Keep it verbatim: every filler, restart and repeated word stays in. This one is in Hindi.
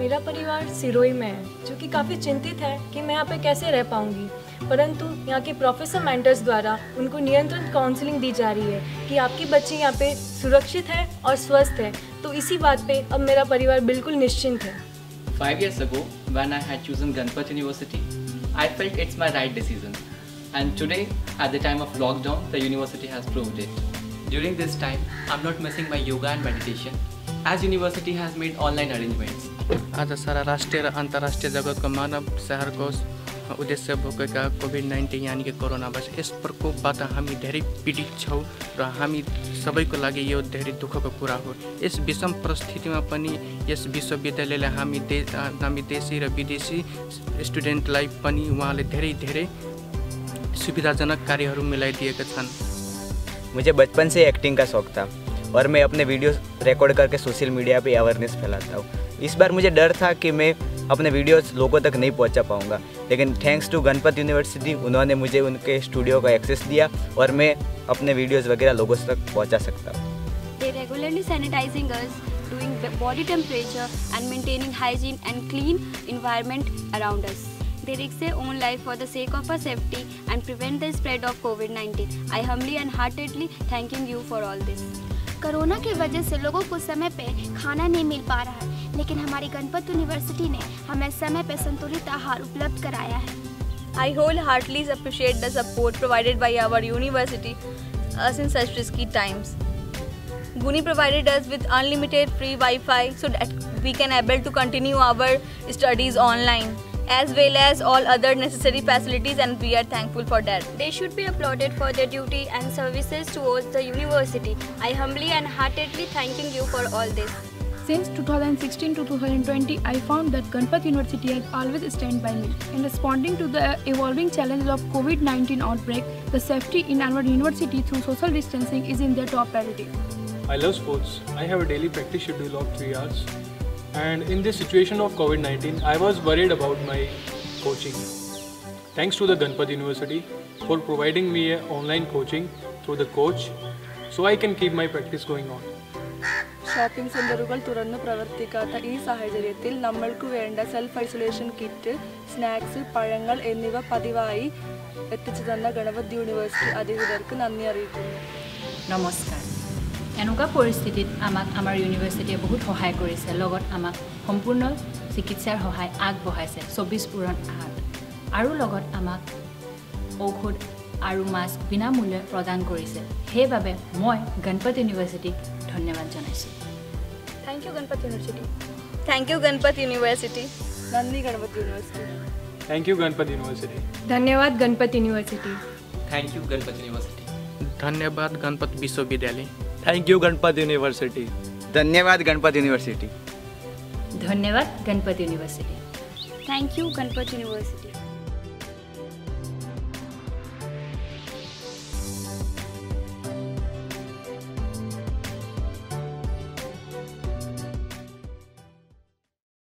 मेरा परिवार सिरोही में है, जो कि काफ़ी चिंतित है कि मैं यहाँ पे कैसे रह पाऊँगी। परंतु यहाँ के प्रोफेसर मेंटर्स द्वारा उनको नियंत्रण काउंसलिंग दी जा रही है कि आपकी बच्ची यहाँ पे सुरक्षित है और स्वस्थ है। तो इसी बात पे अब मेरा परिवार बिल्कुल निश्चिंत है। Five years ago, when I had chosen Ganpat University, I felt it's my right decision. And today, at the time of lockdown, the university has proved it. During this time, I'm not missing my yoga and meditation, as university has made online arrangements. आज सारा राष्ट्रिय र अन्तर्राष्ट्रिय जगतको मानव शहरको उद्देश्य बोकेका कोभिड नाइन्टीन यानी कि कोरोना भाइरस यस प्रकोपबाट हामी धेरै पीडित छौँ र हामी सबैको लागि यो धेरै दुःखको कुरा हो। यस विषम परिस्थितिमा पनि यस विश्वविद्यालयले हामी देश हामी देशी र विदेशी स्टुडेन्टलाई पनि उहाँले धेरै धेरै सुविधाजनक कार्यहरू मिलाइदिएका छन्। मुझे बचपन से एक्टिंग का शौक था और मैं अपने वीडियोस रिकॉर्ड करके सोशल मीडिया पे अवेयरनेस फैलाता हूँ। इस बार मुझे डर था कि मैं अपने वीडियोस लोगों तक नहीं पहुँचा पाऊँगा, लेकिन थैंक्स टू गणपत यूनिवर्सिटी उन्होंने मुझे उनके स्टूडियो का एक्सेस दिया और मैं अपने वीडियोस वगैरह लोगों तक पहुँचा सकता हूँ। They regularly sanitizing us, doing body temperature and maintaining hygiene and clean environment around us. They risk their own life for the sake of our safety and prevent the spread of COVID nineteen. I humbly and heartedly thanking you for all this. Corona की वजह से लोगों को समय पे खाना नहीं मिल पा रहा है, लेकिन हमारी गणपत यूनिवर्सिटी ने हमें समय पे संतुलित आहार उपलब्ध कराया है। I wholeheartedly appreciate the support provided by our university us in such risky times. GUNI provided us with unlimited free Wi-Fi so that we can able to continue our studies online, as well as all other necessary facilities, and we are thankful for that. They should be applauded for their duty and services towards the university. I humbly and heartedly thanking you for all this. Since two thousand sixteen to two thousand twenty, I found that Ganpat University has always stand by me. In responding to the evolving challenges of COVID nineteen outbreak, the safety in our university through social distancing is in their top priority. I love sports. I have a daily practice schedule of three hours. And in this situation of COVID nineteen, I was worried about my coaching. Thanks to the Ganpat University for providing me a online coaching through the coach, so I can keep my practice going on. Shopping സെന്ററുകൾ തുറന്ന് പ്രവർത്തിക്കാത്ത ഈ സാഹചര്യത്തിൽ നമ്മൾക്ക് വേണ്ട സെൽഫ് ഐസൊലേഷൻ കിറ്റ്, സ്നാക്സ്, പഴങ്ങൾ എന്നിവ പതിവായി എത്തിച്ചു തന്ന ഗണപത് യൂണിവേഴ്സിറ്റി അധികൃതർക്ക് നന്ദി അറിയിക്കുന്നു। নমস্কাৰ। এনেকুৱা পৰিস্থিতিত আমাক আমাৰ ইউনিভাৰ্চিটিয়ে বহুত সহায় কৰিছে, লগত আমাক সম্পূৰ্ণ চিকিৎসাৰ সহায় আগবঢ়াইছে চৌব্বিছ পূৰণ আঠ, আৰু লগত আমাক ঔষধ আৰু মাস্ক বিনামূল্যে প্ৰদান কৰিছে। সেইবাবে মই গণপত ইউনিভাৰ্চিটিক ধন্যবাদ জনাইছোঁ। Thank you Ganpat University. Thank you Ganpat University. नंदी Ganpat university. Thank you Ganpat University. धन्यवाद Ganpat university. Thank you Ganpat University. धन्यवाद गणपत विश्वविद्यालय। Thank you Ganpat University. धन्यवाद गणपत यूनिवर्सिटी। धन्यवाद Ganpat university. Thank you Ganpat University.